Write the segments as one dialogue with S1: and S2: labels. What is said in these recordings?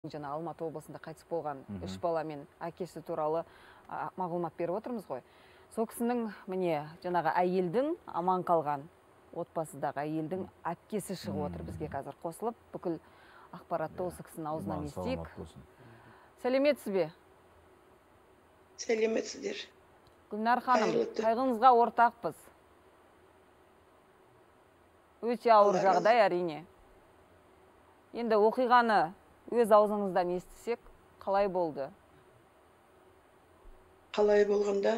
S1: Жаңа Алматы облысында қайтыс болған 3 бала мен әкесі туралы мағлұмат беріп отырмыз ғой. Сол кісінің міне жаңағы әйелдің аман қалған отбасыдағы әйелдің әпкесі шығып отыр бізге қазір қосылып. Бүкіл ақпаратты осы кісінің аузынан естейік. Сәлеметсіз бе?
S2: Сәлеметсіздер.
S1: Гүлнар ханым, қайғыңызға ортақпыз. Өте ауыр жағдай әрине. Енді оқиғаны өз аузыңыздан естісек, қалай болды?
S2: Қалай болғанда,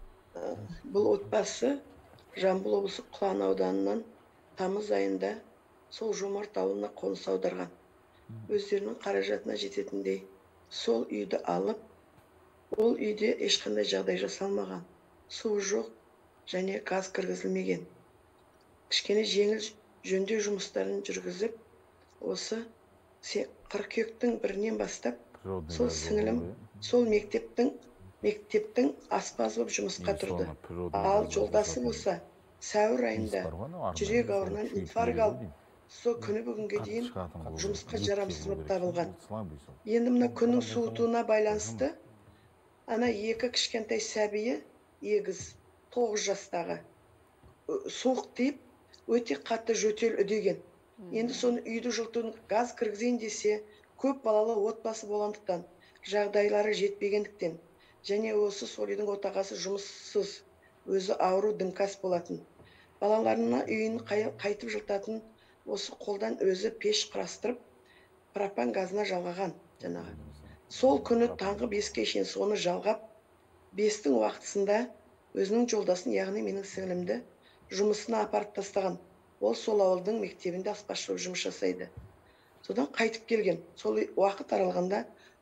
S2: бұл отбасы Жамбыл облысы Құлан ауданынан тамыз айында сол Жомарт ауылына қоныс аударған. Өздерінің қаражатына жететіндей сол үйді алып, ол үйде ешқандай жағдай жасалмаған. Су жоқ және газ кіргізілмеген. Кішкене жеңіл жөндеу жұмыстарын жүргізіп, осы қыркүйектің 1-нен бастап сол сіңілім сол мектептің аспаз болып жұмысқа тұрды. Ал жолдасы болса сәуір айында жүрек ауруынан инфаркт алып, сол күні бүгінге дейін жұмысқа жарамсыз болып табылған. Енді мына күннің суытуына байланысты ана 2 кішкентай сәбиі егіз 9 жастағы суық тиіп өте қатты жөтел үдеген. Енді соны үйді жылытудың газ кіргізейін десе, көп балалы отбасы болғандықтан, жағдайлары жетпегендіктен, және осы сол үйдің отағасы жұмыссыз, өзі ауру дімкас болатын. Балаларына үйін қайтып жылытатын осы қолдан өзі пеш құрастырып, пропан газына жалғаған жаңағы. Сол күні таңғы 5-ке шейін соны жалғап, 5-тің уақытысында өзінің жолдасын, яғни менің сіңілімді жұмысына апарып тастаған. Ол сол ауылдың мектебінде аспазшы болып жұмыс жасайды. Содан қайтып келген. Сол уақыт аралығында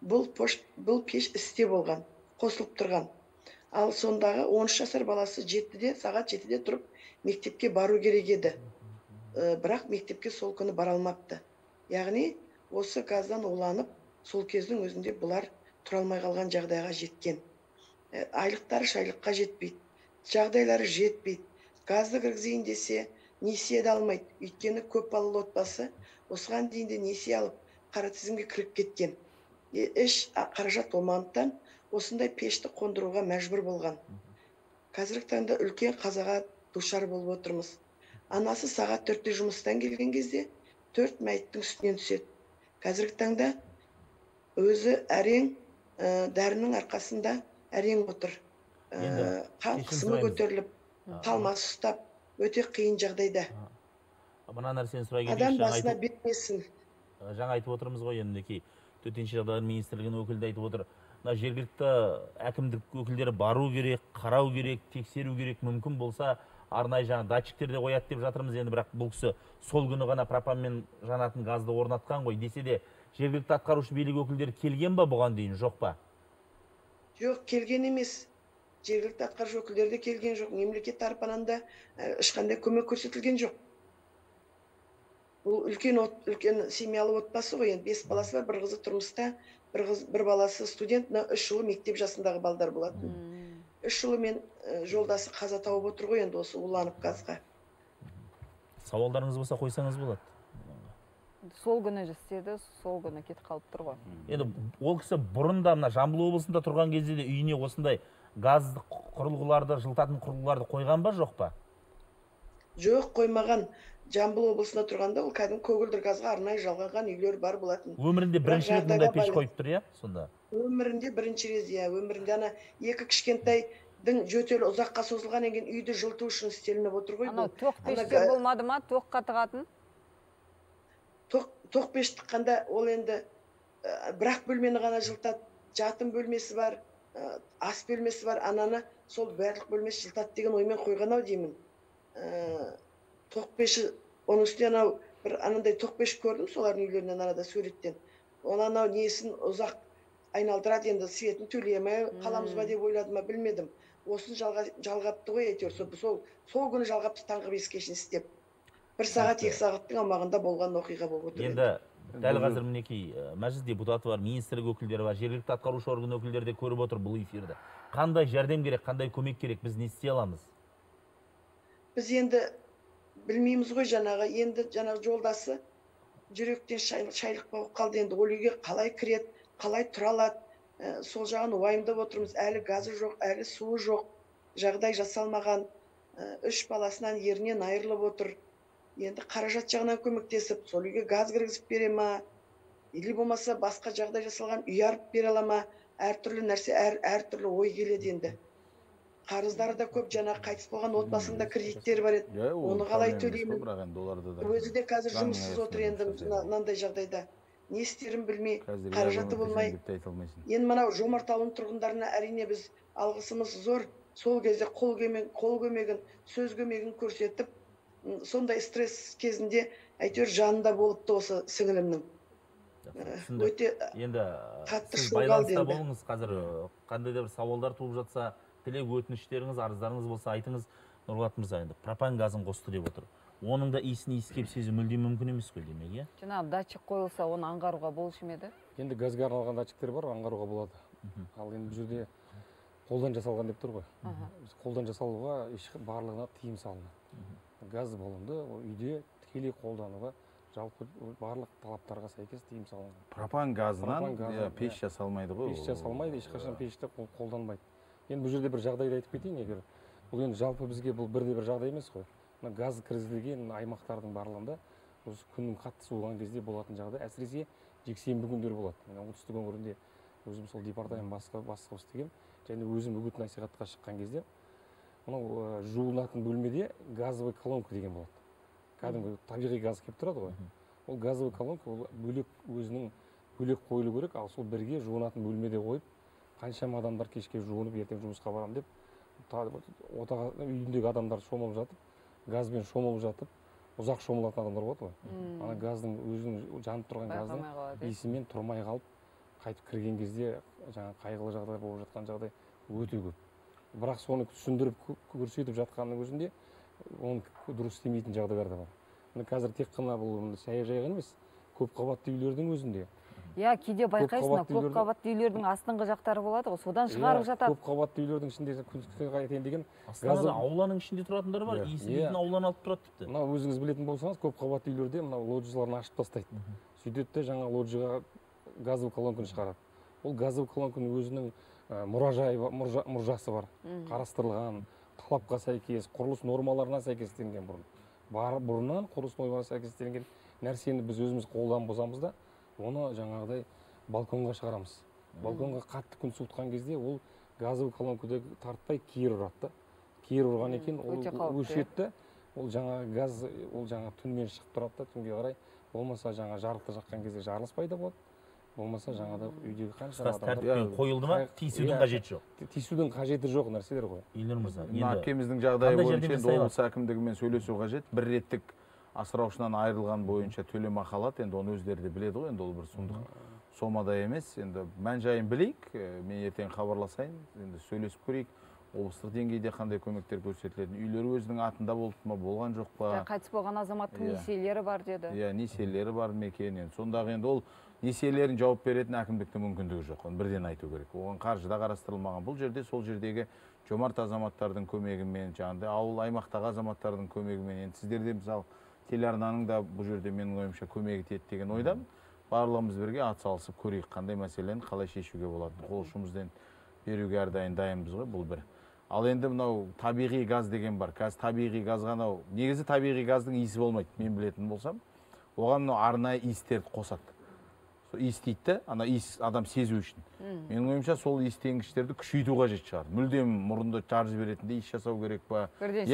S2: бұл пеш істе болған, қосылып тұрған. Ал сондағы 13 жасар баласы сағат 7-де тұрып мектепке бару керек еді. Бірақ мектепке сол күні бара алмапты. Яғни осы газдан уланып, сол кездің өзінде бұлар тұра алмай қалған жағдайға жеткен. Айлықтары шайлыққа жетпейді, жағдайлары жетпейді. Газды кіргізейін десе, несие де алмайды. Өйткені көп балалы отбасы осыған дейін де несие алып, қара тізімге кіріп кеткен. Еш қаражат болмағандықтан осындай пешті қондыруға мәжбүр болған. Қазіргі таңда үлкен қазаға душар болып отырмыз. Анасы сағат 4-те жұмыстан келген кезде 4 мәйіттің үстінен түседі. Қазіргі таңда өзі әрең дәрінің арқасында әрең отыр. Қан қысымы көтеріліп, талмасы ұстап, өте қиын жағдайда.
S3: Мына нәрсені сұрай кетейік.
S2: Адам басына бермесін.
S3: Жаңа айтып отырмыз ғой, енді төтенше жағдайлар министрлігінің өкілі айтып отыр. Мына жергілікті әкімдік өкілдері бару керек, қарау керек, тексеру керек, мүмкін болса арнайы жаңа датчиктерде қояды деп жатырмыз. Енді бірақ бұл кісі сол күні ғана пропанмен жанатын газды орнатқан ғой. Десе де жергілікті атқарушы билік өкілдері келген ба бұған дейін, жоқ па?
S2: Жоқ, келген емес. Жергілікті атқарушы өкілдері де келген жоқ. Мемлекет тарапынан да ешқандай көмек көрсетілген жоқ. Бұл үлкен семьялы отбасы ғой. 5 баласы бар, бір қызы тұрмыста, бір баласы студент, 3 жылы мектеп жасындағы балдар болатын. 3 жылы мен жолдасы қаза тауып отыр ғой, енді осы уланып газға.
S3: Сауалдарыңыз болса қойсаңыз болады.
S1: Сол күні істеді, сол күні кетіп қалып тұр ғой.
S3: Енді ол кісі бұрында мына Жамбыл облысында тұрған кезде де үйіне осындай газды құрылғыларды, жылытатын құрылғыларды қойған ба, жоқ па?
S2: Жоқ, қоймаған. Жамбыл облысында тұрғанда ол кәдімгі көгілдір газға арнайы жалғанған үйлер бар болатын.
S3: Өмірінде бірінші рет мұндай пеш қойып тұр, иә, сонда?
S2: Өмірінде бірінші рет, иә, өмірінде ана 2 кішкентайдың жөтелі ұзаққа созылған екен үйді жылыту үшін істелініп отыр ғой.
S1: Анау тоқ пештер болмады ма, тоққа тығатын?
S2: Тоқ пеш тыққанда ол енді бірақ бөлмені ғана жылытады. Жатын бөлмесі бар, ас бөлмесі бар, ананы сол барлық бөлмесі жылытады деген оймен қойған ау деймін. Тоқ пеші, оның үстіне анау бір анандай тоқ пеш көрдім солардың үйлерінен арада суреттен. Оны анау несін ұзақ айналдырады, енді светін төлемей қаламыз ба деп ойладым ма, білмедім. Осын жалғапты ғой, әйтеуір. Сол күні жалғапты таңғы 5-ке шейін істеп. 1 сағат, 2 сағаттың аумағында болған оқиға болып отыр.
S3: Енді дәл қазір мінекей мәжіліс депутаты бар, министрлік өкілдері бар, жергілікті атқарушы орган өкілдері де көріп отыр бұл эфирді. Қандай жәрдем керек, қандай көмек керек, біз не істей аламыз?
S2: Біз енді білмейміз ғой, енді жаңағы жолдасы жүректен шайлық болып қалды. Енді ол үйге қалай кіреді, қалай тұра алады, сол жағын уайымдап отырмыз. Әлі газы жоқ, әлі суы жоқ, жағдай жасалмаған, 3 баласынан ерінен айырылып отыр. Енді қаражат жағынан көмектесіп, сол үйге газ кіргізіп бере ма, или болмаса басқа жағдай жасалған үй арып бере ала ма, әртүрлі нәрсе, әртүрлі ой келеді енді. Қарыздары да көп, жаңа қайтыс болған отбасында кредиттер бар еді. Оны қалай төлеймін? Өзі де қазір жұмыссыз отыр енді мынандай жағдайда. Не істерін білмей, қаражаты болмай. Енді мынау Жомарт ауылының тұрғындарына әрине біз алғысымыз зор. Сол кезде қол көмегін, сөз көмегін көрсетіп, сондай стресс кезінде әйтеуір жанында болыпты осы сіңілімнің. Өте қатты шоқ алды енді.
S3: Болыңыз, қазір қандай да бір сауалдар туып жатса, тілек өтініштеріңіз, арыздарыңыз болса айтыңыз. Нұрболат мырза енді пропан газын қосты деп отыр. Оның да иісін иіскеп сезу мүлдем мүмкін емес қой демек, иә?
S1: Жаңағы датчик қойылса, оны аңғаруға болушы ма еді?
S4: Енді газға арналған датчиктер бар, аңғаруға болады. Ал енді бұл жерде қолдан жасалған деп тұр ғой. Қолдан жасалуға барлығына тыйым салынады. Газ баллонды үйде тікелей қолдануға жалпы барлық талаптарға сәйкес тыйым салынған.
S5: Пропан газынан пеш жасалмайды ғой?
S4: Пеш жасалмайды, ешқашан пешті қолданбайды. Енді бұл жерде бір жағдайды айтып кетейін, егер бұл енді жалпы бізге бұл бірде бір жағдай емес қой. Газ кіргізілген аймақтардың барлығында осы күннің қатты суыған кезде болатын жағдай, әсіресе жексенбі күндері болады. Оңтүстік өңірінде өзім сол департамент бастығы істегем, және өзім үгіт насихатқа шыққан кезде мынау жуынатын бөлмеде газовый колонка деген болады. Кәдімгі табиғи газ келіп тұрады ғой. Ол газовый колонка ол бөлек өзінің бөлек қойылу керек, ал сол бірге жуынатын бөлмеде қойып, қаншама адамдар кешке жуынып, ертең жұмысқа барам деп, үйіндегі адамдар шомылып жатып, газбен шомылып жатып, ұзақ шомылатын адамдар болады ғой. Ана газдың өзінің жанып тұрған газдың иісімен тұрмай қалып, қайтып кірген кезде жаңа қайғылы жағдай болып жатқан жағдай өте көп. Бірақ соны түсіндіріп көрсетіп жатқанның өзінде оны дұрыс істемейтін жағдайлар да бар. Қазір тек қана бұл саяжай емес, көп қабатты үйлердің өзінде.
S1: Иә, кейде байқайсың, көп қабатты үйлердің астыңғы жақтары болады ғой, содан шығарып жатады.
S4: Көп қабатты үйлердің ішінде күн қайтайын деген
S3: газды ауланың ішінде тұратындар бар, иісін ауланы алып тұрады тіпті.
S4: Мына өзіңіз білетін болсаңыз, көп қабатты үйлерде мына лоджияларын ашып тастайды. Сөйтеді де жаңа лоджияға газовый колонканы шығарады. Ол газовый колонканың өзінің мұржасы бар, қарастырылған, талапқа сәйкес, құрылыс нормаларына сәйкестенген бұрыннан құрылыс нормаларына сәйкестенген нәрсені біз өзіміз қолдан бұзамыз да, оны жаңағыдай балконға шығарамыз. Балконға қатты күн суытқан кезде ол газовый колонкадағы тартпай кері ұрады. Кері ұрған екен, ол өшетті. Ол жаңа газ, ол жаңа түнмен шығып тұрады да, түнге қарай. Болмаса жаңа жарықты жаққан кезде жарылыс пайда болады. Болмаса жаңада үйдегі қанша
S3: тәртіппен қойылды ма, тиісудің қажеті жоқ.
S4: Тиісудің қажеті жоқ нәрселер ғой.
S3: Елнұр мырза,
S5: әкеміздің жағдайы бойынша облыс әкімдігімен сөйлесу қажет. Бір реттік асыраушынан айырылған бойынша төлемақы алады. Енді оны өздері де біледі ғой, енді ол бір сұмдық сомада емес. Енді мән жайын білейік, мен ертең хабарласайын, енді сөйлесіп көрейік. Облыстық деңгейде қандай көмектер көрсетіледі, үйлер өзінің атында болды ма, болған жоқ па?
S1: Қайтыс болған азаматтың несиелері бар деді.
S5: Иә, несиелері бар ма екен. Сондағы енді ол несиелерін жауап беретін әкімдіктің мүмкіндігі жоқ. Оны бірден айту керек. Оған қаржы да қарастырылмаған. Бұл жерде сол жердегі жомарт азаматтардың көмегімен, жаңағыдай ауыл аймақтағы азаматтардың көмегімен, енді сіздерде мысалы телеарнаның да бұл жерде менің ойымша көмегі тиеді деген ойдамын. Барлығымыз бірге атсалысып көрейік, қандай мәселені қалай шешуге болады. Қол ұшымыздан беруге әрдайым дайынбыз ғой, бұл бір. Ал енді мынау табиғи газ деген бар. Қазір табиғи газға негізі табиғи газдың иісі болмайды, мен білетін болсам. Оған арнайы иістерді қосады. Иістейді, ана иіс адам сезу үшін. Менің ойымша сол иістенгіштерді күшейту қажет шығар. Мүлдем мұрынды жарып жіберетіндей иіс жасау керек па?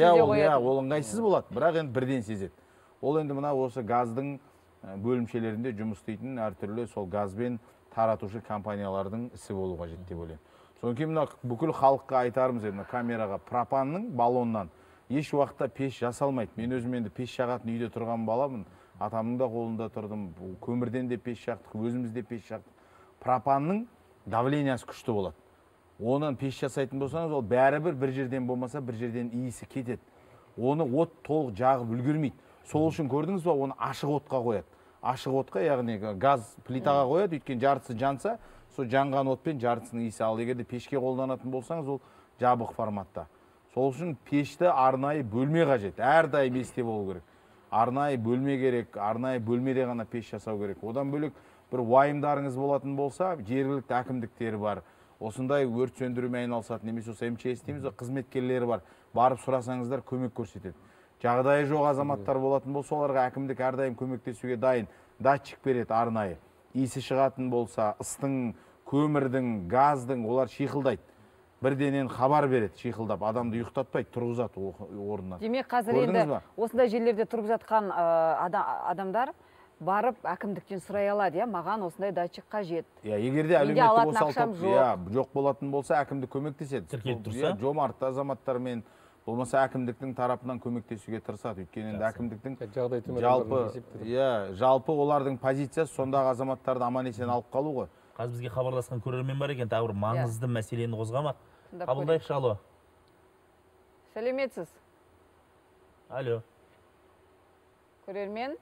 S5: Ол ыңғайсыз болады, бірақ енді бірден сезеді. Ол енді мына осы газдың бөлімшелерінде жұмыс істейтін әртүрлі сол газбен таратушы компаниялардың ісі болу қажет деп ойлаймын. Содан кейін мына бүкіл халыққа айтарымыз енді камераға пропанның баллоннан еш уақытта пеш жасалмайды. Мен өзім енді пеш жағатын үйде тұрған баламын. Атамның да қолында тұрдым. Көмірден де пеш жақтық, өзіміз де пеш жақтық. Пропанның давлениясы күшті болады. Онан пеш жасайтын болсаңыз, ол бәрібір бір жерден болмаса бір жерден иісі кетеді. Оны от толық жағып үлгермейді. Сол үшін көрдіңіз ба, оны ашық отқа қояды. Ашық отқа, яғни газ плитаға қояды, өйткені жартысы жанса, сол жанған отпен жартысының иісі. Ал егерде пешке қолданатын болсаңыз, ол жабық форматта. Сол үшін пешті арнайы бөлме қажет, әрдайым есте болу керек. арнайы бөлме керек, арнайы бөлмеде ғана пеш жасау керек. Одан бөлек бір уайымдарыңыз болатын болса, жергілікті әкімдіктері бар. Осындай өрт сөндірумен айналысатын, немесе осы МЧС дейміз ғой, қызметкерлері бар. Барып сұрасаңыздар көмек көрсетеді. Жағдайы жоқ азаматтар болатын болса, оларға әкімдік әрдайым көмектесуге дайын. Датчик береді арнайы. Иісі шығатын болса, ыстың, көмірдің, газдың, олар шиқылдайды. Бірденен хабар береді, шиқылдап, адамды ұйықтатпайды, тұрғызады орнынан.
S1: Демек, қазір енді осындай жерлерде тұрып жатқан адамдар барып әкімдіктен сұрай алады, маған осындай датчик қажет.
S5: Егерде әлеуметтік осал топ жоқ болатын болса, әкімдік көмектеседі.
S3: Тіркеліп тұрса?
S5: Жомарт азаматтармен болмаса әкімдіктің тарапынан көмектесуге тырысады. Өйткені енді әкімдіктің жалпы олардың позициясы сондағы азаматтарды аман-есен алып қалу ғой.
S3: Қазір бізге хабарласқан көрермен бар екен, тағы бір маңызды мәселені қозғамақ. Қабылдайықшы, алло.
S1: Сәлеметсіз.
S3: Алло.
S1: Көрермен.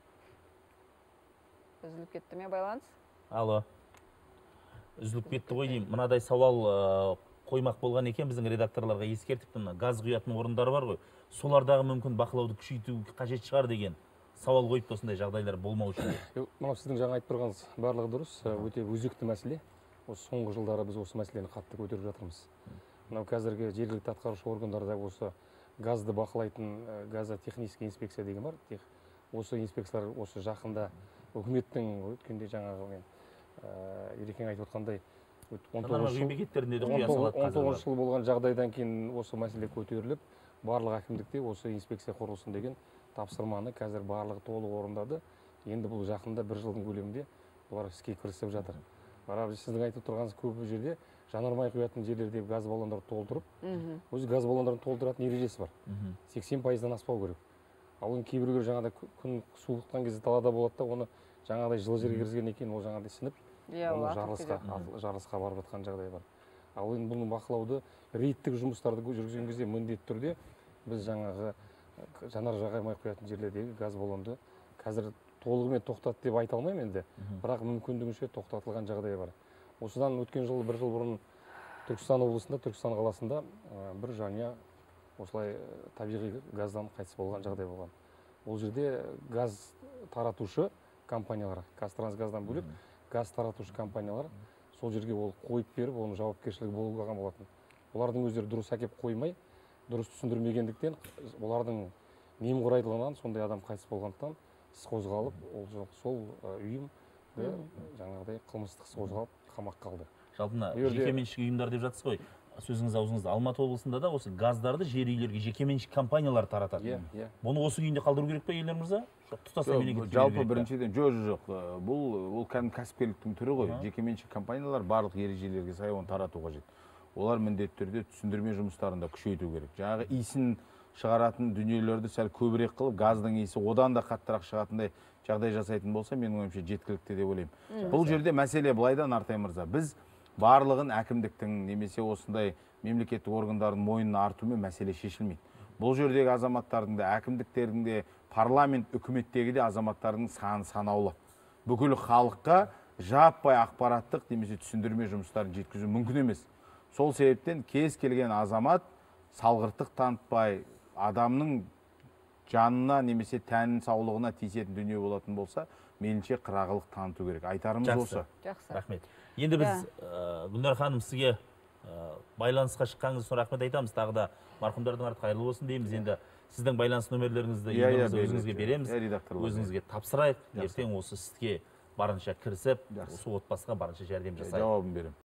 S1: Үзіліп кетті ме байланыс?
S3: Алло. Үзіліп кетті ғой деймін. Мынадай сауал қоймақ болған екен, біздің редакторларға ескертіпті. Газ құятын орындары бар ғой. Солардағы мүмкін бақылауды күшейту қажет шығар деген сауал қойып, осындай жағдайлар болмау үшін.
S4: Мынау сіздің жаңа айтып тұрғаныңыз барлығы дұрыс, өте өзекті мәселе. Осы соңғы жылдары біз осы мәселені қатты көтеріп жатырмыз. Мынау қазіргі жергілікті атқарушы органдарда осы газды бақылайтын газотехнический инспекция деген бар. Осы инспекциялар осы жақында үкіметтің өткенде жаңағы мен Ерекең айтып отқандай
S3: 19
S4: жыл болған жағдайдан кейін осы мәселе көтеріліп, барлық әкімдікте осы инспекция құрылсын деген тапсырманы қазір барлығы толық орындады. Енді бұл жақында бір жылдың көлемінде бұлар іске кірісіп жатыр. Бірақ сіздің айтып тұрғаныңыз көп жерде жанармай құятын жерлерде газ баллондарды толтырып, өзі газ баллондарын толтыратын ережесі бар. 80%-дан аспау керек. Ал кейбіреулер жаңағыдай күн суықтан кезде далада болады да, оны жаңағыдай жылы жерге кіргізгеннен кейін ол жаңағыдай сынып, жарылысқа барып жатқан жағдай бар. Ал енді бұны бақылауды, рейдтік жұмыстарды жүргізген кезде міндетті түрде біз жаңағы жанар-жағармай құятын жерлердегі газ баллонды қазір толығымен тоқтат деп айта алмаймын енді, бірақ мүмкіндігінше тоқтатылған жағдай бар. Осыдан өткен жылы, бір жыл бұрын Түркістан облысында, Түркістан қаласында бір жанұя осылай табиғи газдан қайтыс болған жағдай болған. Ол жерде газ таратушы компаниялар, Қазтрансгаздан бөлек газ таратушы компаниялар сол жерге ол қойып беріп, оның жауапкершілігі болған болатын. Олардың өздері дұрыс әкеп қоймай, дұрыс түсіндірмегендіктен, олардың немқұрайдылығынан сондай адам қайтыс болғандықтан іс қозғалып, сол ұйым жаңағыдай қылмыстық іс қозғалып қамаққа қалды.
S3: Жалпына жекеменшік ұйымдар деп жатсыз ғой. Сөзіңіз аузыңызда, Алматы облысында да осы газдарды жер үйлерге жекеменшік компаниялар таратады. Бұны осы күйінде қалдыру керек пе, елдер мырза?
S5: Жалпы біріншіден жоқ. Бұл кәсіпкерліктің түрі ғой. Жекеменшік компаниялар барлық ережелерге сай оны тарату қажет. Олар міндетті түрде түсіндірме жұмыстарында күшейту керек. Жаңағы иісін шығаратын дүниелерді сәл көбірек қылып, газдың иісі одан да қаттырақ шығатындай жағдай жасайтын болса, менің ойымша жеткілікті деп ойлаймын. Бұл жерде мәселе былайда, Нартай мырза, біз барлығын әкімдіктің немесе осындай мемлекеттік органдардың мойнына артумен мәселе шешілмейді. Бұл жердегі азаматтардың да, әкімдіктердің де, парламент, үкіметтегі де азаматтардың саны санаулы. Бүкіл халыққа жаппай ақпараттық немесе түсіндірме жұмыстарын жеткізу мүмкін емес. Сол себептен кез келген азамат салғырттық танытпай, адамның жанына немесе тәнін саулығына тиісетін дүние болатын болса, меніңше қырағылық таныту керек. Айтарымыз осы.
S1: Жақсы.
S3: Рахмет. Енді біз Гүлнар ханым, сізге байланысқа шыққаныңыз үшін рахмет айтамыз. Тағы да марқұмдардың арты қайырлы болсын дейміз. Енді сіздің байланыс нөмірлеріңізді өзіңізге береміз. Өзіңізге тапсырайық. Ертең осы іске барынша кірісіп, осы отбасыға барынша жәрдем жасайық.
S5: Жауабын беремін.